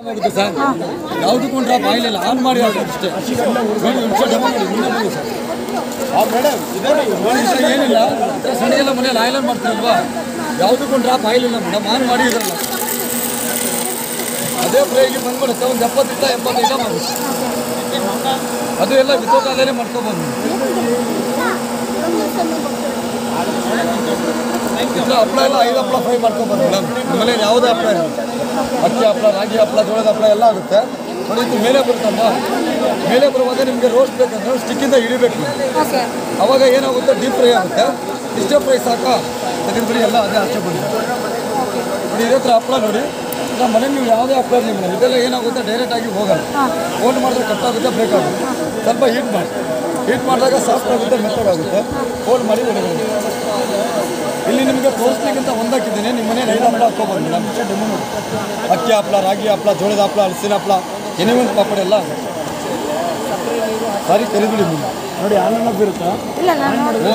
ಆಗುತ್ತೆ ಸರ್. ಯಾವುದಕ್ಕೂ drop oil ಇಲ್ಲ, ಆನ್ ಮಾಡಿ ಅಷ್ಟೇ. ಏನಿಲ್ಲ ಸಣ್ಣಗೆಲ್ಲ ಮನೇಲಿ ಆಯಿಲ್ ಮಾಡ್ತೀರಲ್ವಾ, ಯಾವುದಕ್ಕೂ ಡ್ರಾಪ್ ಆಯಿಲ್ ಇಲ್ಲ ಮೇಡಮ್, ಆನ್ ಮಾಡಿ ಇರಲ್ಲ. ಅದೇ ಫ್ರೈಗೆ ಬಂದ್ಬಿಡುತ್ತೆ, ಒಂದು 70-85 ಮಾಡುತ್ತೆ. ಅದು ಎಲ್ಲ ವಿತೌಟ್ ಅಲ್ಲೇ ಮಾಡ್ಕೊಬೋದು. ಇದ್ರ ಹಪ್ಪಳ ಎಲ್ಲ 5 ಹಪ್ಪಳ ಫ್ರೈ ಮಾಡ್ಕೊಬೋದು ಮೇಡಮ್. ಆಮೇಲೆ ಯಾವುದೇ ಹಪ್ಪಳ ಇಲ್ಲ, ಅಕ್ಕಿ ಹಪ್ಪಳ, ರಾಗಿ ಹಪ್ಪಳ, ಜೋಳದ ಹಪ್ಪಳ ಎಲ್ಲ ಆಗುತ್ತೆ. ನೋಡಿ ಇದು ಮೇಲೆ ಬರುತ್ತಮ್ಮ, ಮೇಲೆ ಬರುವಾಗ ನಿಮಗೆ ರೋಸ್ಟ್ ಬೇಕಂದ್ರೆ ಸ್ಟಿಕ್ಕಿಂದ ಹಿಡಿಬೇಕು. ಅವಾಗ ಏನಾಗುತ್ತೆ, ಡೀಪ್ ಫ್ರೈ ಆಗುತ್ತೆ. ಇಷ್ಟೇ ಫ್ರೈ ಸಾಕಾ ತೆಗೆದ್ಬಿಡಿ, ಎಲ್ಲ ಅದೇ ಅಷ್ಟೇ ಬಂದು ನೋಡಿ. ಇದೇ ಥರ ಹಪ್ಪಳ ನೋಡಿ, ನಮ್ಮ ಮನೇಲಿ ನೀವು ಯಾವುದೇ ಹಪ್ಪಳ ನಿಮ್ಮನೆ ಇದೆಲ್ಲ ಏನಾಗುತ್ತೆ, ಡೈರೆಕ್ಟಾಗಿ ಹೋಗಲ್ಲ. ಫೋಲ್ಡ್ ಮಾಡಿದ್ರೆ ಕಟ್ಟಾಗುತ್ತೆ, ಬ್ರೇಕ್ ಆಗುತ್ತೆ. ಸ್ವಲ್ಪ ಹೀಟ್ ಮಾಡಿದಾಗ ಸಾಫ್ಟ್ ಆಗುತ್ತೆ, ಮೆತ್ತಗಾಗುತ್ತೆ. ಫೋಲ್ಡ್ ಮಾಡಿ ಹೊರಗಡೆ. ಇಲ್ಲಿ ನಿಮಗೆ ತೋರಿಸ್ಲಿಕ್ಕಿಂತ ಒಂದಾಕಿದ್ದೀನಿ. ನಿಮ್ಮ ಮನೇಲಿ 5 ಹಪ್ಪಳ ಹಾಕ್ಕೋಬೋದು ಮೇಡಮ್. ಅಕ್ಕಿ ಹಪ್ಪಳ, ರಾಗಿ ಹಪ್ಪಳ, ಜೋಳದ ಹಪ್ಪಳ, ಹಲಸಿನ ಹಪ್ಪಳ, ಎನಿವನ್ ಪಾಪಡ ಎಲ್ಲ ಆಗುತ್ತೆ. ಸಾರಿ ಕರಿಬಿಡಿ ನೋಡಿ, ಆನಂದ ಬೀರುತ್ತಾ.